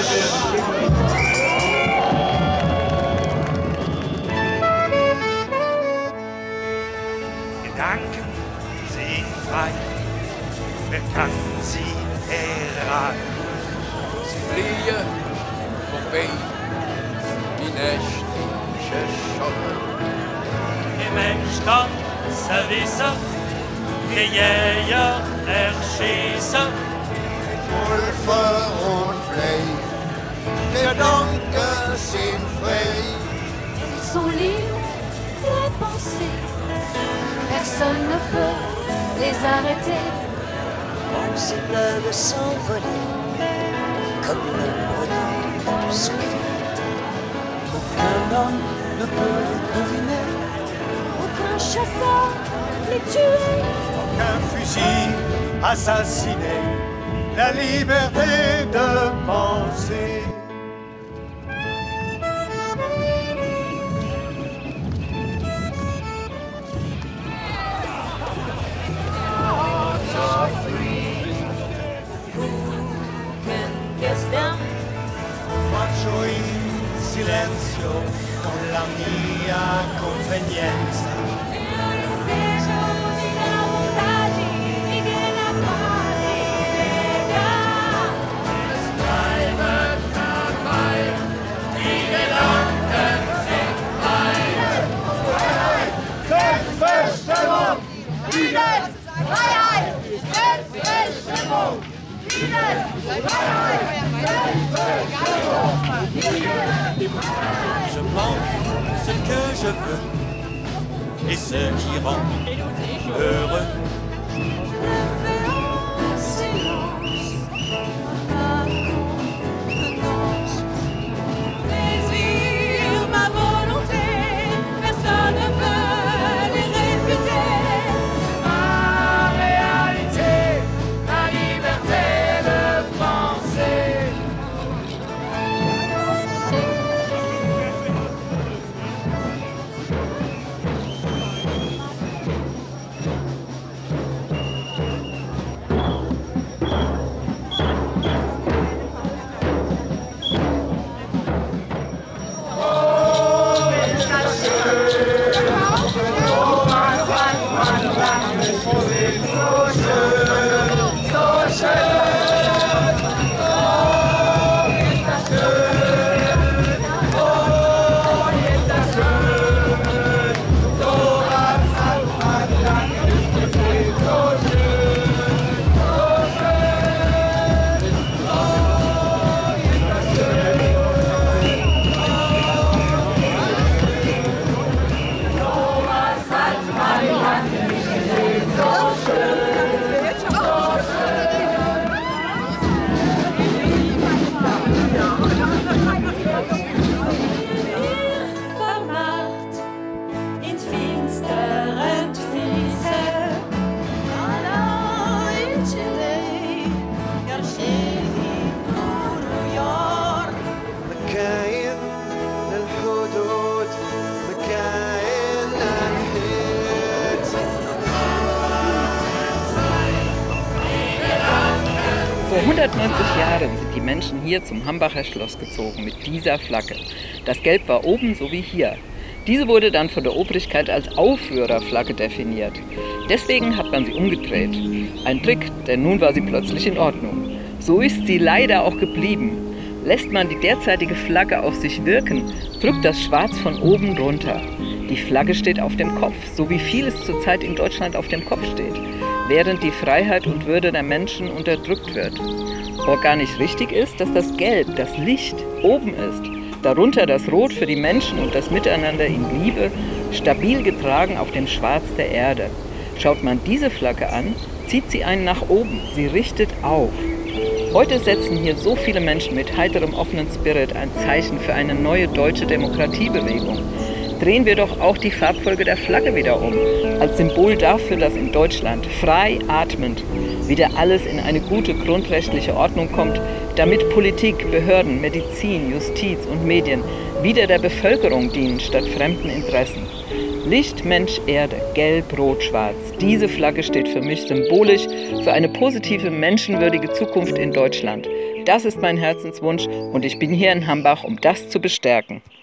Gedanken sehen frei, wer kann sie erraten? Sie fliehen vorbei, die nächtliche Scholle. Der Mensch kann es wissen, die Jäger erschießen. Pulver und Blei, Gedanken sind frei. Ils sont libres de penser, personne ne peut les arrêter. Ils peuvent s'envoler comme une brune secrète. Aucun homme ne peut les deviner. Aucun chasseur les tuer. Aucun fusil assassiné, la liberté de penser. Faccio in silenzio con la mia convenienza. Je pense ce que je veux et ce qui rend heureux. Vor 190 Jahren sind die Menschen hier zum Hambacher Schloss gezogen mit dieser Flagge. Das Gelb war oben so wie hier. Diese wurde dann von der Obrigkeit als Aufrührerflagge definiert. Deswegen hat man sie umgedreht. Ein Trick, denn nun war sie plötzlich in Ordnung. So ist sie leider auch geblieben. Lässt man die derzeitige Flagge auf sich wirken, drückt das Schwarz von oben runter. Die Flagge steht auf dem Kopf, so wie vieles zurzeit in Deutschland auf dem Kopf steht, während die Freiheit und Würde der Menschen unterdrückt wird. Organisch richtig ist, dass das Gelb, das Licht, oben ist, darunter das Rot für die Menschen und das Miteinander in Liebe, stabil getragen auf dem Schwarz der Erde. Schaut man diese Flagge an, zieht sie einen nach oben, sie richtet auf. Heute setzen hier so viele Menschen mit heiterem, offenen Spirit ein Zeichen für eine neue deutsche Demokratiebewegung. Drehen wir doch auch die Farbfolge der Flagge wieder um, als Symbol dafür, dass in Deutschland frei atmend wieder alles in eine gute grundrechtliche Ordnung kommt, damit Politik, Behörden, Medizin, Justiz und Medien wieder der Bevölkerung dienen statt fremden Interessen. Licht, Mensch, Erde, Gelb, Rot, Schwarz. Diese Flagge steht für mich symbolisch für eine positive, menschenwürdige Zukunft in Deutschland. Das ist mein Herzenswunsch und ich bin hier in Hambach, um das zu bestärken.